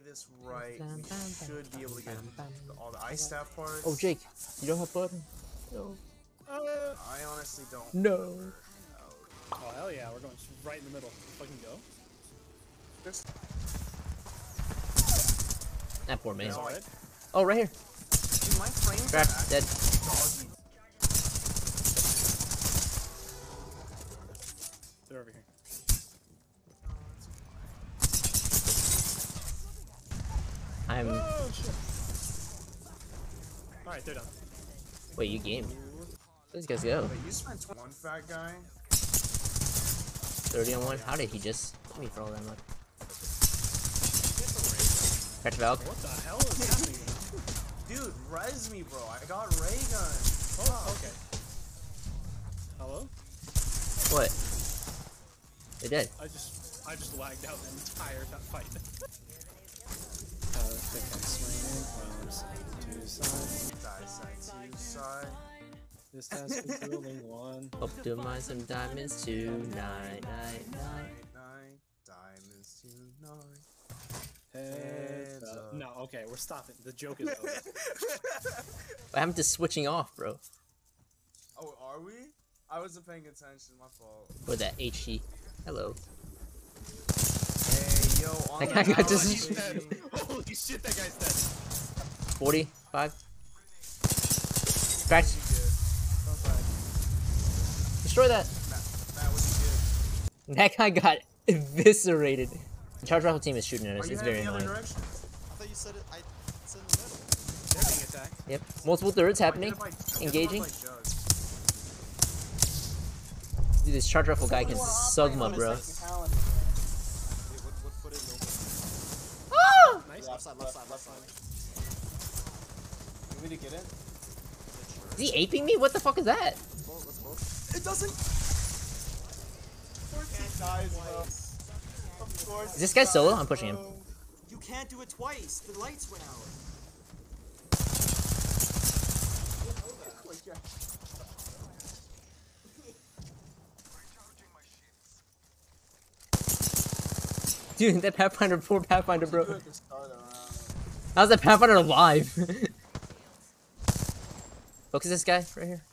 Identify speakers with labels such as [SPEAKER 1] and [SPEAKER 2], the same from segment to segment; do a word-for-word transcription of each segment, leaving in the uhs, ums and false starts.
[SPEAKER 1] this right, we should be able to get all the ice staff parts.
[SPEAKER 2] Oh, Jake, you don't have button? No.
[SPEAKER 1] Uh, I honestly don't.
[SPEAKER 2] No.
[SPEAKER 3] Oh, hell yeah, we're going right in the middle. Fucking go.
[SPEAKER 1] Just...
[SPEAKER 2] That poor man.
[SPEAKER 1] Right.
[SPEAKER 2] Oh, right here.
[SPEAKER 1] Dude, my frames
[SPEAKER 2] Crack,
[SPEAKER 1] are
[SPEAKER 2] dead.
[SPEAKER 1] doggy.
[SPEAKER 3] They're over here.
[SPEAKER 2] I'm.
[SPEAKER 3] Oh, shit. Alright, they're done.
[SPEAKER 2] Wait, you game? Let's guys go.
[SPEAKER 1] Wait, you spent one fat guy?
[SPEAKER 2] thirty on one? How did he just hit me for all that much? Catch Valk.
[SPEAKER 3] What the hell is happening?
[SPEAKER 1] Dude, res me, bro. I got ray gun.
[SPEAKER 3] Oh, okay. Hello?
[SPEAKER 2] What? They dead.
[SPEAKER 3] I just, I just lagged out the entire fight.
[SPEAKER 4] Uh, thick and swinging from side to side.
[SPEAKER 1] Die side to side.
[SPEAKER 4] This task is building one.
[SPEAKER 2] Optimize some diamonds tonight, night, night.
[SPEAKER 1] Nine diamonds tonight.
[SPEAKER 4] Heads
[SPEAKER 1] Heads
[SPEAKER 4] up.
[SPEAKER 1] up.
[SPEAKER 3] No, okay, we're stopping. The joke is over.
[SPEAKER 2] What happened to switching off, bro?
[SPEAKER 1] Oh, are we? I wasn't paying attention. My fault.
[SPEAKER 2] Or that H E. Hello.
[SPEAKER 1] Hey, yo, on
[SPEAKER 2] That guy
[SPEAKER 1] the
[SPEAKER 2] got
[SPEAKER 1] house,
[SPEAKER 2] just-
[SPEAKER 1] baby.
[SPEAKER 3] Holy shit, that guy's dead.
[SPEAKER 2] forty-five. Cracked. Destroy that.
[SPEAKER 1] That, that was good.
[SPEAKER 2] That guy got eviscerated. The charge rifle team is shooting at
[SPEAKER 1] Are
[SPEAKER 2] us.
[SPEAKER 1] you
[SPEAKER 2] It's
[SPEAKER 1] heading
[SPEAKER 2] very
[SPEAKER 1] the other
[SPEAKER 2] annoying.
[SPEAKER 1] direction?
[SPEAKER 5] I thought you said it. I said in the middle.
[SPEAKER 3] They're being attacked.
[SPEAKER 2] Yep. Multiple thirds happening.
[SPEAKER 1] Get it by- get it
[SPEAKER 2] Engaging.
[SPEAKER 1] by Judge.
[SPEAKER 2] Dude, this charge rifle guy can sugma, bro.
[SPEAKER 5] Wait, what, what footage over?
[SPEAKER 2] Ah!
[SPEAKER 3] Nice.
[SPEAKER 5] Left side, left side, left side.
[SPEAKER 1] You want me to get it?
[SPEAKER 2] Is he aping me? What the fuck is that?
[SPEAKER 5] Let's go, let's go.
[SPEAKER 1] It doesn't. Of course he dies, bro. Of course.
[SPEAKER 2] Is this guy solo? I'm pushing him.
[SPEAKER 5] You can't do it twice. The lights went out.
[SPEAKER 2] Dude, that Pathfinder, poor Pathfinder, bro.
[SPEAKER 1] Do it to start the round.
[SPEAKER 2] How's that Pathfinder alive? Focus this guy right here.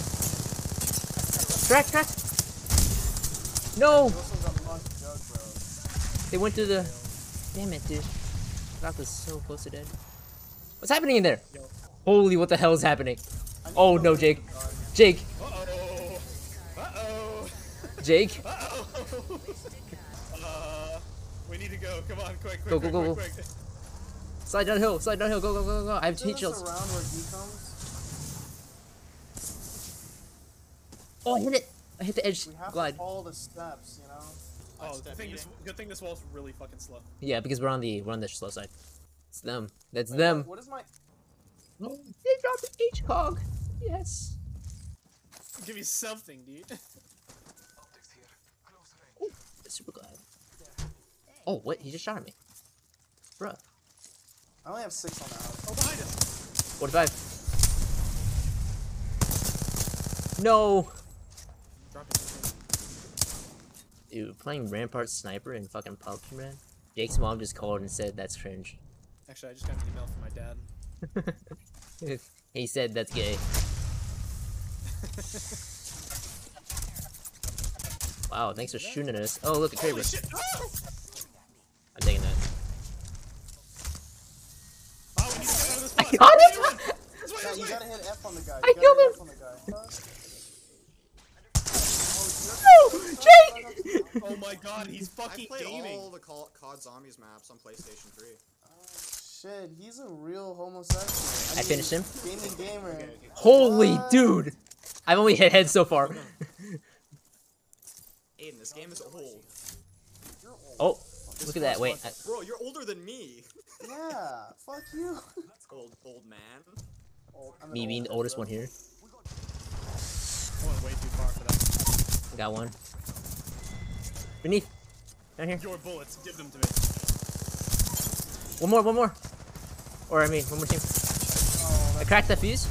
[SPEAKER 2] Track, track. No,
[SPEAKER 1] You also got launched Judge, bro.
[SPEAKER 2] they went through the. Damn it, dude. That was so close to dead. What's happening in there? Holy, what the hell is happening? Oh no, Jake. Jake.
[SPEAKER 3] Uh-oh. Uh-oh.
[SPEAKER 2] Jake.
[SPEAKER 3] Uh-oh. Uh, we need to go. Come on, quick, quick,
[SPEAKER 2] Go,
[SPEAKER 3] quick,
[SPEAKER 2] go, go,
[SPEAKER 3] quick,
[SPEAKER 2] go.
[SPEAKER 3] quick.
[SPEAKER 2] Slide downhill. Slide downhill. Go, go, go, go. I have
[SPEAKER 1] Isn't
[SPEAKER 2] heat
[SPEAKER 1] this
[SPEAKER 2] shields.
[SPEAKER 1] the round where he comes?
[SPEAKER 2] Oh, I hit it. I hit the edge.
[SPEAKER 1] We have
[SPEAKER 2] Glide.
[SPEAKER 1] to follow the steps, you know?
[SPEAKER 3] Oh,
[SPEAKER 5] step
[SPEAKER 3] good thing, this, good thing this wall's really fucking slow.
[SPEAKER 2] Yeah, because we're on the we're on the slow side. It's them. That's
[SPEAKER 1] Wait,
[SPEAKER 2] them.
[SPEAKER 1] What, what is my...
[SPEAKER 2] Oh, they dropped the H cog. Yes.
[SPEAKER 3] Give me something, dude.
[SPEAKER 2] Oh, super glad. Oh, what? He just shot at me. Bruh.
[SPEAKER 1] I only have six on the house.
[SPEAKER 3] Oh, behind us.
[SPEAKER 2] forty-five. No.
[SPEAKER 3] Drop it.
[SPEAKER 2] Dude, playing Rampart Sniper in fucking P U B G, man. Jake's mom just called and said that's cringe.
[SPEAKER 3] Actually, I just got an email from my dad.
[SPEAKER 2] He said that's gay. Wow, thanks for shooting at us. Oh, look, a Kraber.
[SPEAKER 3] Holy shit! Oh!
[SPEAKER 2] I'm taking that.
[SPEAKER 3] Oh, we need to get out of this
[SPEAKER 2] I
[SPEAKER 3] spot.
[SPEAKER 2] got
[SPEAKER 3] We
[SPEAKER 2] him!
[SPEAKER 3] need to run. This way,
[SPEAKER 1] Yeah,
[SPEAKER 3] this
[SPEAKER 1] you
[SPEAKER 3] way.
[SPEAKER 1] gotta hit F on the guy.
[SPEAKER 2] I
[SPEAKER 1] You gotta
[SPEAKER 2] killed
[SPEAKER 1] hit
[SPEAKER 2] him.
[SPEAKER 1] F on the guy.
[SPEAKER 2] No! Jake!
[SPEAKER 3] Oh my god, he's
[SPEAKER 5] I
[SPEAKER 3] fucking
[SPEAKER 5] play
[SPEAKER 3] gaming.
[SPEAKER 5] all the C O D Zombies maps on PlayStation three.
[SPEAKER 1] Shit, he's a real homosexual.
[SPEAKER 2] I finished him.
[SPEAKER 1] Gaming gamer.
[SPEAKER 2] Holy
[SPEAKER 1] What?
[SPEAKER 2] dude! I've only hit head so far.
[SPEAKER 5] Aiden, this game is old.
[SPEAKER 1] You're old.
[SPEAKER 2] Oh,
[SPEAKER 5] This
[SPEAKER 2] look at that. Wait. I,
[SPEAKER 5] corresponds- Bro, you're older than me.
[SPEAKER 1] Yeah, fuck you.
[SPEAKER 5] Old, old man.
[SPEAKER 1] Old, I'm an
[SPEAKER 2] me being the
[SPEAKER 1] old
[SPEAKER 2] oldest
[SPEAKER 1] bro.
[SPEAKER 2] one here.
[SPEAKER 3] I went way too far for that.
[SPEAKER 2] Got one. Beneath. Down here.
[SPEAKER 3] Your bullets, give them to me.
[SPEAKER 2] One more, one more. Or, I mean, one more team.
[SPEAKER 1] Oh,
[SPEAKER 2] I
[SPEAKER 1] that's
[SPEAKER 2] cracked that fuse.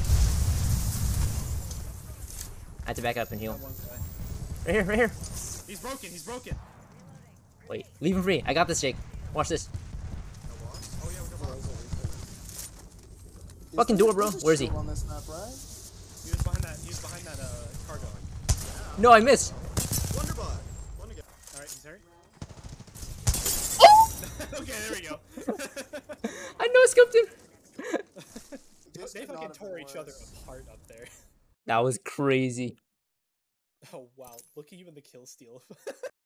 [SPEAKER 2] I have to back up and heal.
[SPEAKER 3] That one guy.
[SPEAKER 2] Right here, right here.
[SPEAKER 3] He's broken, he's broken.
[SPEAKER 2] Wait, leave him free. I got this, Jake. Watch this. Fucking door, bro.
[SPEAKER 1] There's a
[SPEAKER 2] Where is he?
[SPEAKER 1] shield on this map, right?
[SPEAKER 3] He was behind that. He was behind that uh cargo.
[SPEAKER 2] No, I missed.
[SPEAKER 5] Wonderbug. One to go.
[SPEAKER 3] All right, he's hurt.
[SPEAKER 2] Oh!
[SPEAKER 3] Okay, there we go.
[SPEAKER 2] I no scoped him.
[SPEAKER 1] This
[SPEAKER 3] They
[SPEAKER 1] could not
[SPEAKER 3] fucking
[SPEAKER 1] have
[SPEAKER 3] tore
[SPEAKER 1] been
[SPEAKER 3] each other
[SPEAKER 1] worse.
[SPEAKER 3] apart up there.
[SPEAKER 2] That was crazy.
[SPEAKER 3] Oh wow, look at you in the kill steal.